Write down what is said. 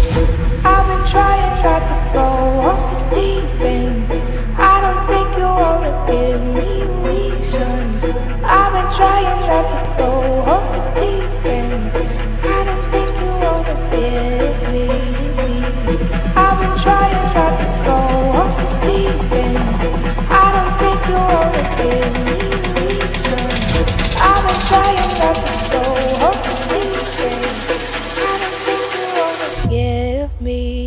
I've been trying not to go off the deep end. I don't think you wanna give me reasons. I've been trying not to go off the deep end. I don't think you wanna give me. I've been trying not to go off the deep end. I don't think you wanna give me reasons. I've been trying not to go off the deep end. I don't think you wanna give me.